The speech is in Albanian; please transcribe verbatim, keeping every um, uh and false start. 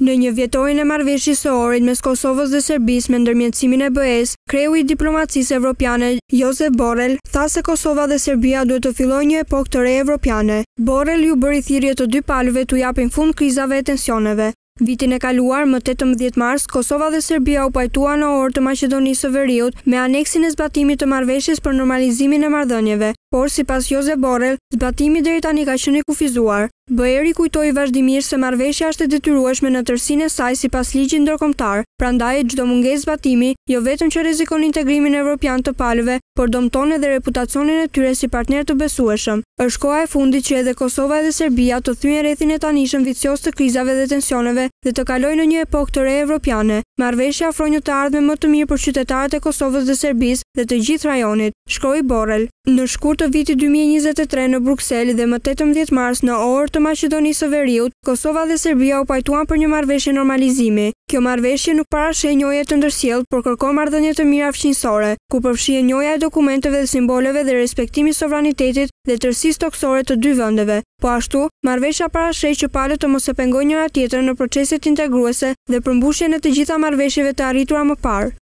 Në një vjetorin e marrëveshjes së orit mes Kosovës dhe Serbisë me ndërmjetësimin e B E-s, kreu i diplomacisë evropiane Josep Borrell tha se Kosova dhe Serbia duhet të fillojnë një epokë të re evropiane. Borrell ju bëri thirrje të dy palëve t'u japin fund krizave e tensioneve. Vitin e kaluar, më tetëmbëdhjetë mars, Kosova dhe Serbia u pajtuan në orë të Maqedonisë së Veriut me aneksin e zbatimit të marrëveshjes për normalizimin e marrëdhënieve, por sipas Josep Borrell, zbatimi deri tani ka qenë i kufizuar. B E-ri kujtoi vazhdimisht se marrëveshja është e detyrueshme në tërësinë e saj sipas ligjit ndërkombëtar. Prandaj çdo mungesë zbatimi jo vetëm që rrezikon integrimin evropian të palëve, por dëmton edhe reputacionin e tyre si partner të besueshëm. Është koha e fundit që edhe Kosova dhe Serbia të thyen rrethin e tanishëm vicioz të krizave dhe tensioneve dhe të kalojnë në një epokë të re evropiane. Marrëveshja ofron një të ardhme më të mirë për qytetarët e Kosovës dhe Serbisë dhe të gjithë rajonit, shkroi Borrell. Në shkurt të vitit dy mijë e njëzet e tre në Bruksel dhe më tetëmbëdhjetë mars në orë të Maqedonisë së Veriut, Kosova dhe Serbia u pajtuan për një marrëveshje normalizimi. Kjo marrëveshje nuk parasheh njohje të ndërsjellë, por kërkon marrëdhënie të mira fqinjësore, ku përfshihen njohja e dokumenteve dhe simboleve dhe respektimi i sovranitetit dhe tërësisë toksore të dy vendeve. Po ashtu, marrëveshja parasheh që palët të mos e pengojnë njëra tjetrën në proceset integruese dhe përmbushjen e të gjitha marrëveshjeve të arritura më parë.